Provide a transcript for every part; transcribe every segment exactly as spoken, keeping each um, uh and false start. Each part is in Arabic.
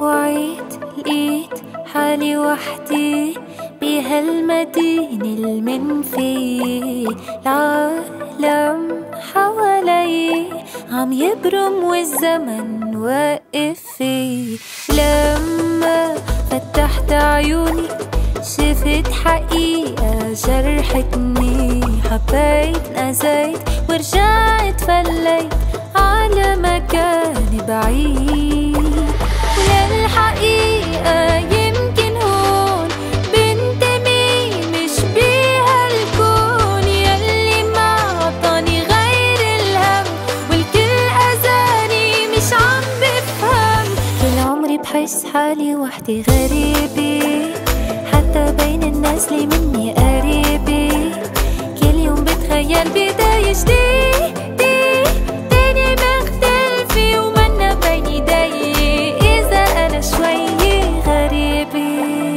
وعيت لقيت حالي وحدي بهالمدينة المنفية. العالم حوالي عم يبرم والزمن واقف فيه. لما فتحت عيوني شفت حقيقة جرحتني، حبيت نسيت ورجعت فليت على مكان بعيد. وللحقيقة يمكن هون بنتمي مش بهالكون، يلي ما عطاني غير الهم والكل أذاني مش عم بفهم. طول عمري بحس حالي وحدي غريبة، حتى بين الناس اللي مني قريبة. كل يوم بتخيل بداية جديدة، تاني مختلفة ومنا بين ايدي إذا أنا شوي غريبة.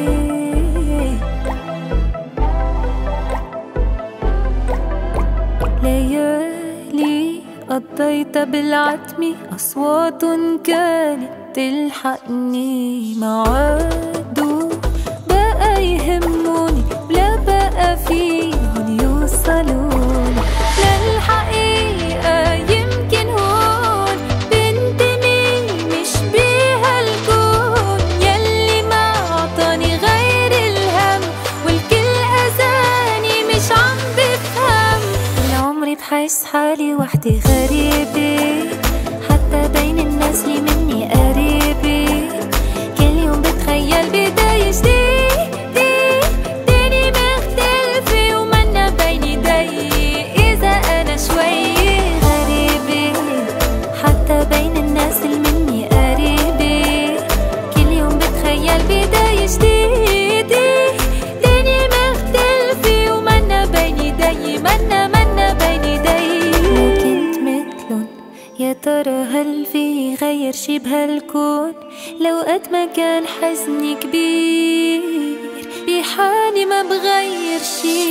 ليالي قضيتها بالعتمة، أصوات كانت تلحقني، ما عادوا بقى يهموني ولا بقى فيهم يوصلوني. للحقيقة يمكن هون بنتمي مش بهالكون، يلي ما عطاني غير الهم والكل أذاني مش عم بفهم. طول عمري بحس حالي وحدي غريبة، حتى بين الناس اللي مني قريبة. كل يوم بتخيل بداية جديدة، تاني مختلفة ومنا بين ايدي إذا أنا شوي غريبة، حتى بين الناس اللي مني قريبة. كل يوم بتخيل بداية جديدة، تاني مختلفة ومنا بين ايدي، منا منا بين ايدي. لو كنت مثلن يا ترى هل في غير شي بهالكون؟ لو قد ما كان حزني كبير بحالي ما بغير شي.